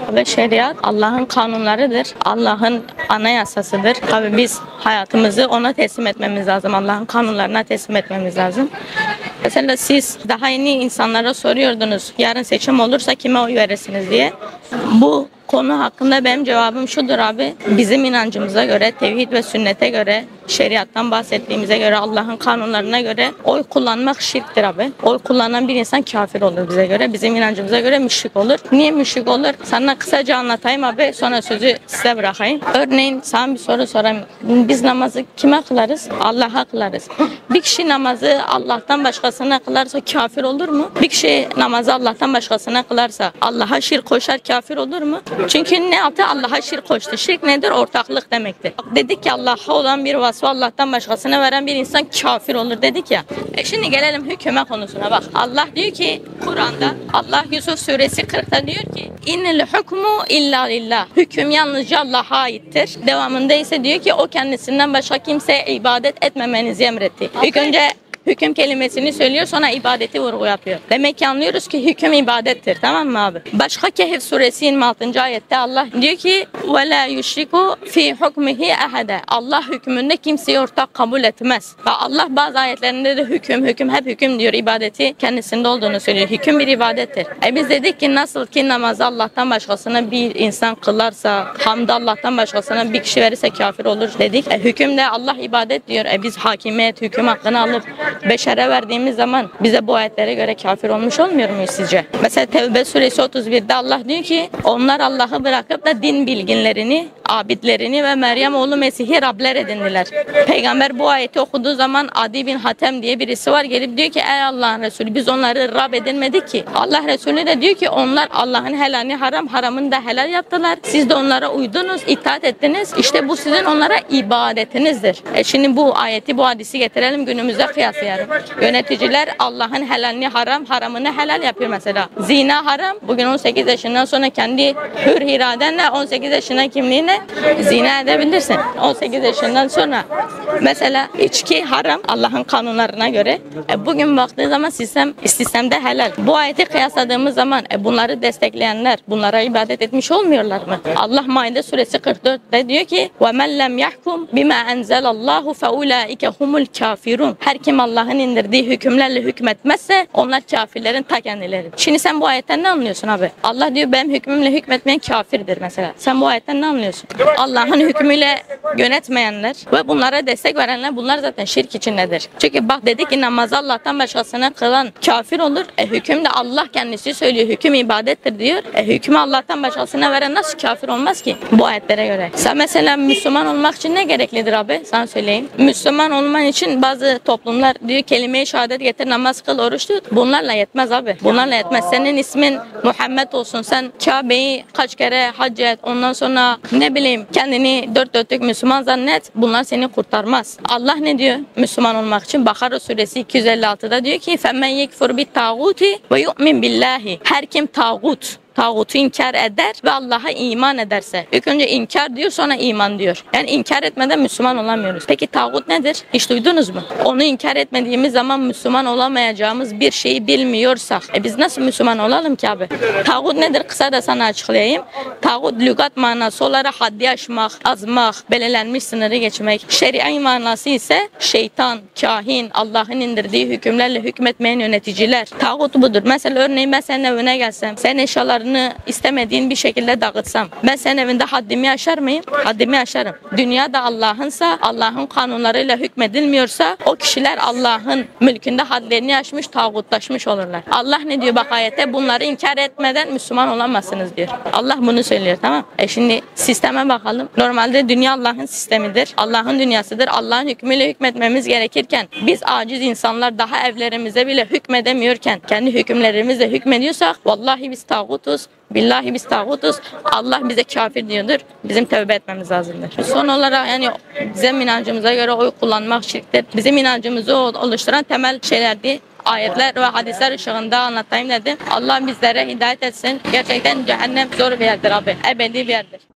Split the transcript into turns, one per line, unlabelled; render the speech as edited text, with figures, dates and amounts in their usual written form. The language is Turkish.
Ve şeriat Allah'ın kanunlarıdır. Allah'ın anayasasıdır. Tabii biz hayatımızı ona teslim etmemiz lazım. Allah'ın kanunlarına teslim etmemiz lazım. Mesela siz daha yeni insanlara soruyordunuz, yarın seçim olursa kime oy verirsiniz diye. Bu konu hakkında benim cevabım şudur abi. Bizim inancımıza göre, tevhid ve sünnete göre, şeriattan bahsettiğimize göre, Allah'ın kanunlarına göre oy kullanmak şirktir abi. Oy kullanan bir insan kafir olur bize göre. Bizim inancımıza göre müşrik olur. Niye müşrik olur? Sana kısaca anlatayım abi. Sonra sözü size bırakayım. Örneğin sana bir soru sorayım. Biz namazı kime kılarız? Allah'a kılarız. Bir kişi namazı Allah'tan başkasına kılarsa kafir olur mu? Bir kişi namazı Allah'tan başkasına kılarsa Allah'a şirk koşar, kafir olur mu? Çünkü ne yaptı? Allah'a şirk koştu. Şirk nedir? Ortaklık demektir. Dedik ki Allah'a olan bir vasfı Allah'tan başkasına veren bir insan kafir olur dedik ya. Şimdi gelelim hüküme konusuna bak. Allah diyor ki Kur'an'da, Allah Yusuf suresi 40'ta diyor ki İnnel hukmu illa lillah. Hüküm yalnızca Allah'a aittir. Devamında ise diyor ki o kendisinden başka kimseye ibadet etmemenizi emretti. İlk önce hüküm kelimesini söylüyor, sonra ibadeti vurgu yapıyor. Demek ki anlıyoruz ki hüküm ibadettir, tamam mı abi? Başka Kehf suresi 26. ayette Allah diyor ki وَلَا يُشْرِكُ فِي حُكْمِهِ أَحَدًا. Allah hükmünde kimseyi ortak kabul etmez. Ve Allah bazı ayetlerinde de hep hüküm diyor, ibadeti kendisinde olduğunu söylüyor. Hüküm bir ibadettir. Biz dedik ki nasıl ki namazı Allah'tan başkasına bir insan kılarsa, hamd Allah'tan başkasına bir kişi verirse kafir olur dedik. Hükümde Allah ibadet diyor. Biz hakimiyet, hüküm hakkını alıp beşere verdiğimiz zaman bize bu ayetlere göre kafir olmuş olmuyor muyuz sizce? Mesela Tevbe suresi 31'de Allah diyor ki onlar Allah'ı bırakıp da din bilginlerini, abidlerini ve Meryem oğlu Mesih'i Rabler edindiler. Peygamber bu ayeti okuduğu zaman Adi bin Hatem diye birisi var, gelip diyor ki ey Allah'ın Resulü biz onları Rab edinmedik ki. Allah Resulü de diyor ki onlar Allah'ın helalini haram, haramını da helal yaptılar. Siz de onlara uydunuz, itaat ettiniz. İşte bu sizin onlara ibadetinizdir. Şimdi bu ayeti, bu hadisi getirelim günümüze kıyaslayalım. Yöneticiler Allah'ın helalini haram, haramını helal yapıyor mesela. Zina haram. Bugün 18 yaşından sonra kendi hür iradenle 18 yaşına kimliğine zina edebilirsin. 18 yaşından sonra mesela içki haram Allah'ın kanunlarına göre. Bugün baktığı zaman sistemde helal. Bu ayeti kıyasladığımız zaman bunları destekleyenler bunlara ibadet etmiş olmuyorlar mı? Allah Maide suresi 44'te diyor ki وَمَنْ لَمْ يَحْكُمْ بِمَا أَنْزَلَ اللّٰهُ فَاُولَٰئِكَ هُمُ الْكَافِرُونَ. Her kim Allah'ın indirdiği hükümlerle hükmetmezse onlar kafirlerin ta kendileri. Şimdi sen bu ayetten ne anlıyorsun abi? Allah diyor benim hükmümle hükmetmeyen kafirdir mesela. Sen bu ayetten ne anlıyorsun? Allah'ın hükmüyle yönetmeyenler ve bunlara destek verenler bunlar zaten şirk içindedir. Çünkü bak dedi ki namazı Allah'tan başkasına kılan kafir olur. Hüküm de Allah kendisi söylüyor. Hüküm ibadettir diyor. Hükmü Allah'tan başkasına veren nasıl kafir olmaz ki? Bu ayetlere göre. Sen mesela Müslüman olmak için ne gereklidir abi? Sana söyleyeyim. Müslüman olman için bazı toplumlar diyor kelime-i şehadet getir, namaz kıl, oruç tut. Bunlarla yetmez abi. Bunlarla yetmez. Senin ismin Muhammed olsun. Sen Kabe'yi kaç kere hac et. Ondan sonra ne bileyim kendini dört dörtlük Müslüman zannet. Bunlar seni kurtarmaz. Allah ne diyor Müslüman olmak için? Bakara suresi 256'da diyor ki فَمَنْ يَكْفُرْ بِالْتَاغُوتِ وَيُؤْمِنْ بِاللّٰهِ. Her kim tağutu inkar eder ve Allah'a iman ederse. İlk önce inkar diyor, sonra iman diyor. Yani inkar etmeden Müslüman olamıyoruz. Peki tağut nedir? Hiç duydunuz mu? Onu inkar etmediğimiz zaman Müslüman olamayacağımız bir şeyi bilmiyorsak biz nasıl Müslüman olalım ki abi? Tağut nedir? Kısa da sana açıklayayım. Tağut lügat manası olarak haddi aşmak, azmak, belirlenmiş sınırı geçmek. Şer'i manası ise şeytan, kahin, Allah'ın indirdiği hükümlerle hükmetmeyen yöneticiler. Tağut budur. Mesela örneğin ben senin evine gelsem, senin eşyalarını istemediğin bir şekilde dağıtsam ben senin evinde haddimi aşar mıyım? Haddimi aşarım. Dünya da Allah'ınsa, Allah'ın kanunlarıyla hükmedilmiyorsa o kişiler Allah'ın mülkünde hadlerini aşmış, tağutlaşmış olurlar. Allah ne diyor bak ayette? Bunları inkar etmeden Müslüman olamazsınız diyor. Allah bunu söylüyor, tamam. Şimdi sisteme bakalım. Normalde dünya Allah'ın sistemidir. Allah'ın dünyasıdır. Allah'ın hükmüyle hükmetmemiz gerekirken biz aciz insanlar daha evlerimize bile hükmedemiyorken kendi hükümlerimizle hükmediyorsak vallahi biz tağutuz. Billahi biz tağutuz. Allah bize kafir diyordur. Bizim tövbe etmemiz lazımdır. Son olarak yani bizim inancımıza göre oy kullanmak şirktir. Bizim inancımızı oluşturan temel şeylerdi. Ayetler ve hadisler ışığında anlatayım dedim. Allah bizlere hidayet etsin. Gerçekten cehennem zor bir yerdir abi. Ebedi bir yerdir.